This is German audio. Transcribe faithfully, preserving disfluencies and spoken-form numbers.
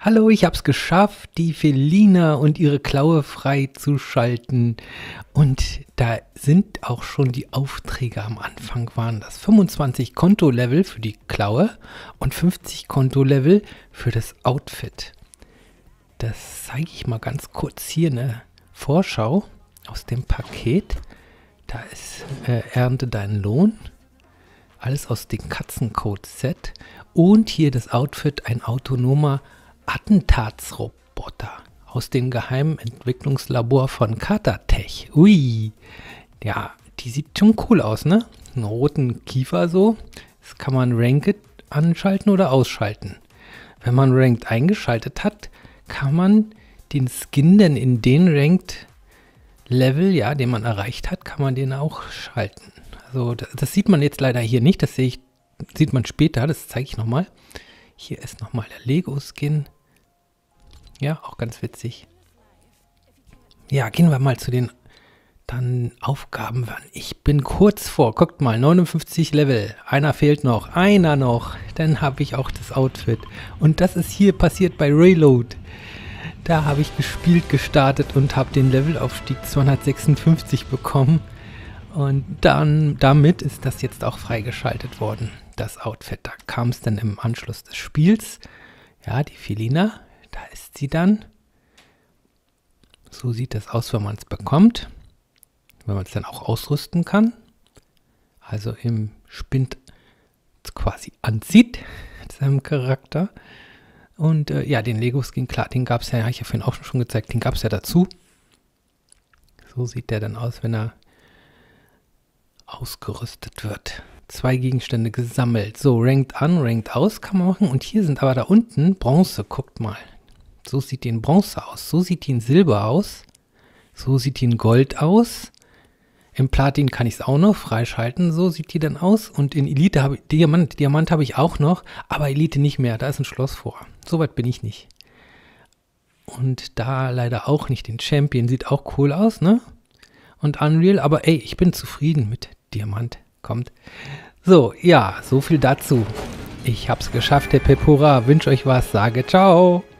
Hallo, ich hab's geschafft, die Felina und ihre Klaue freizuschalten. Und da sind auch schon die Aufträge am Anfang, waren das fünfundzwanzig Kontolevel für die Klaue und fünfzig Kontolevel für das Outfit. Das zeige ich mal ganz kurz hier, eine Vorschau aus dem Paket. Da ist äh, Ernte deinen Lohn. Alles aus dem Katzencode-Set. Und hier das Outfit, ein autonomer Attentatsroboter aus dem geheimen Entwicklungslabor von Katatech. Ui, ja, die sieht schon cool aus, ne? Einen roten Kiefer so. Das kann man Ranked anschalten oder ausschalten. Wenn man Ranked eingeschaltet hat, kann man den Skin dann in den Ranked Level, ja, den man erreicht hat, kann man den auch schalten. Also das, das sieht man jetzt leider hier nicht, das sehe ich, sieht man später, das zeige ich nochmal. Hier ist nochmal der Lego-Skin. Ja, auch ganz witzig. Ja, gehen wir mal zu den dann Aufgaben. Ich bin kurz vor, guckt mal, neunundfünfzig Level. Einer fehlt noch, einer noch. Dann habe ich auch das Outfit. Und das ist hier passiert bei Reload. Da habe ich gespielt, gestartet und habe den Levelaufstieg zweihundertsechsundfünfzig bekommen. Und dann damit ist das jetzt auch freigeschaltet worden, das Outfit. Da kam es dann im Anschluss des Spiels. Ja, die Felina, da ist sie dann. So sieht das aus, wenn man es bekommt. Wenn man es dann auch ausrüsten kann. Also im Spind quasi anzieht, mit seinem Charakter. Und äh, ja, den Lego-Skin, klar, den gab es ja, habe ich ja vorhin auch schon gezeigt, den gab es ja dazu. So sieht der dann aus, wenn er ausgerüstet wird. Zwei Gegenstände gesammelt. So, Ranked an, Ranked aus kann man machen. Und hier sind aber da unten Bronze, guckt mal. So sieht die in Bronze aus. So sieht die in Silber aus. So sieht die in Gold aus. Im Platin kann ich es auch noch freischalten. So sieht die dann aus. Und in Elite habe ich, Diamant, Diamant habe ich auch noch, aber Elite nicht mehr. Da ist ein Schloss vor. Soweit bin ich nicht. Und da leider auch nicht den Champion. Sieht auch cool aus, ne? Und Unreal, aber ey, ich bin zufrieden mit Diamant. Kommt. So, ja, so viel dazu. Ich hab's geschafft, der Pepura. Wünsche euch was, sage ciao.